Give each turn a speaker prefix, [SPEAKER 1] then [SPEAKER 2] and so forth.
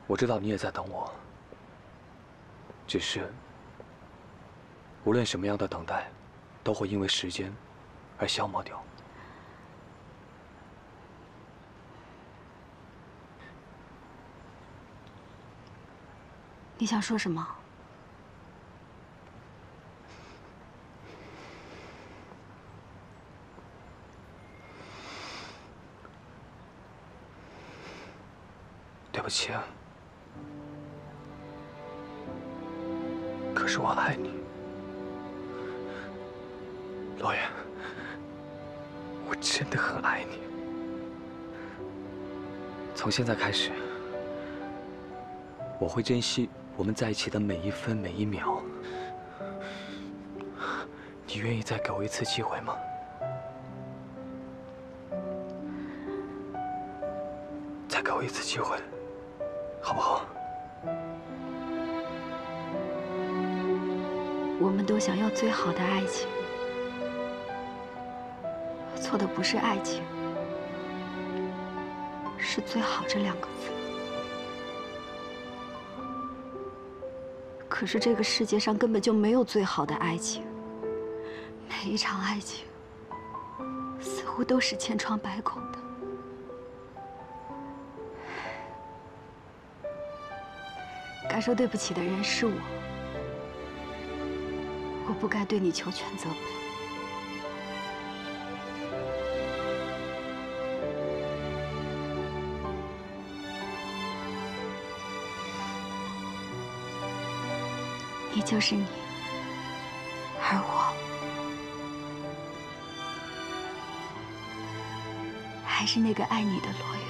[SPEAKER 1] 我知道你也在等我，只是无论什么样的等待，都会因为时间而消磨掉。
[SPEAKER 2] 你想说什么？
[SPEAKER 1] 对不起啊，可是我爱你，罗远，我真的很爱你。从现在开始，我会珍惜我们在一起的每一分每一秒。你愿意再给我一次机会吗？再给我一次机会，好不好？
[SPEAKER 2] 我们都想要最好的爱情，错的不是爱情，是最好这两个字。可是这个世界上根本就没有最好的爱情，每一场爱情似乎都是千疮百孔的。该说对不起的人是我，我不该对你求全责备。你就是你，而我还是那个爱你的罗远。